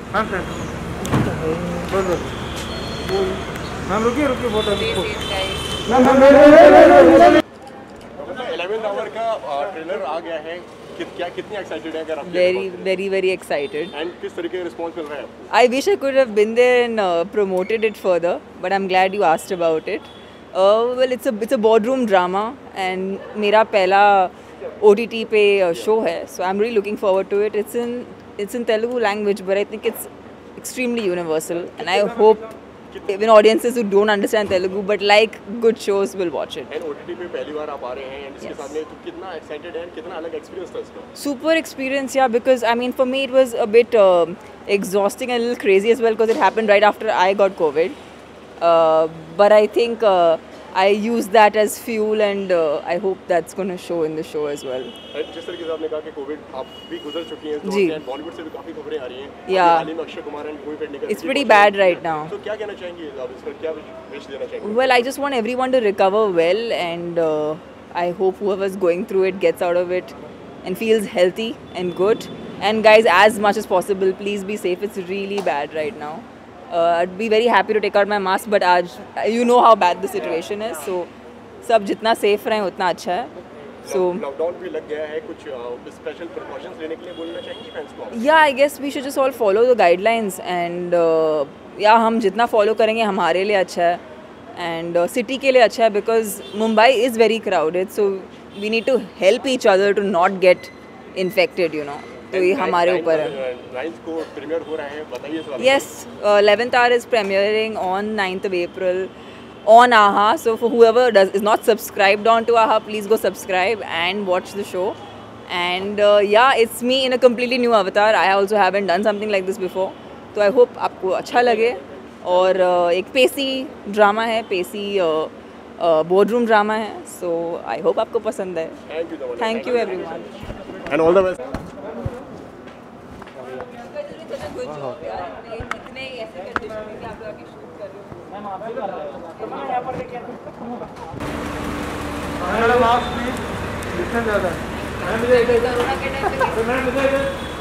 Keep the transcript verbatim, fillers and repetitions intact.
हाँ सर बोल बोल मैम रुकिए रुकिए बहुत इलेवेंथ आवर का ट्रेलर आ गया है कि, क्या कितनी एक्साइटेड है अगर आप Very, very, very excited. And किस तरीके का रिस्पांस मिल रहा है आपको? I wish I could have been there and uh, promoted it further, but I'm glad you asked about it. Uh, well, it's a it's a boardroom drama, and मेरा पहला O T T पे uh, show है, so I'm really looking forward to it. It's in it's in Telugu language, but I think it's extremely universal, and I hope even audiences who don't understand Telugu but like good shows will watch it. And OTT पे पहली बार आप आ रहे हैं and इसके Yes. साथ में तो कितना एक्साइटेड है and कितना अलग एक्सपीरियंस था इसका? Super experience, yeah, because I mean, for me it was a bit uh, exhausting and a little crazy as well because it happened right after I got COVID. Uh, but I think uh, I used that as fuel, and uh, I hope that's going to show in the show as well. And जिस तरीके से आपने कहा कि Covid आप भी गुजर चुकी हैं जी। तो बॉलीवुड से भी काफी खबरें आ रही हैं। Yeah. हाल ही में Akshay Kumar and Bhumi Pednekar It's pretty bad right now. तो क्या कहना चाहेंगे आप इस पर क्या विश देना चाहेंगे? Well, I just want everyone to recover well, and uh, I hope whoever's going through it gets out of it and feels healthy and good. And guys, as much as possible, please be safe. It's really bad right now. Uh, I'd be very happy to take out my mask, but आज you know how bad the situation is. So सब जितना safe रहें उतना अच्छा है. So lockdown भी लग गया है, कुछ स्पेशल प्रिकॉशंस लेने के लिए बोलना चाहेंगे फैंस को? yeah, I guess we should just all follow the guidelines, and uh, yeah, हम जितना follow करेंगे हमारे लिए अच्छा है, and uh, city के लिए अच्छा है, because Mumbai is very crowded, so we need to help each other to not get infected, you know. तो ये हमारे ऊपर है. नाइन्थ को प्रीमियर हो रहा है, बताइए इस बारे में. Yes, uh, eleventh hour is premiering on ninth of April on AHA. So for whoever does is not subscribed on to AHA, please go subscribe and watch the show. And uh, yeah, it's me in a completely new avatar. I also haven't done something like this before. तो I hope आपको अच्छा लगे. और uh, एक pacey drama है, pacey boardroom drama है. So I hope आपको पसंद है. Thank you Daman. Thank you everyone. And all the best. इतने ऐसे कंडीशन में आप लोग शूट कर रहे हो. मास्क प्लीज डिस्टेंस ज़्यादा है. कोरोना के टाइम पे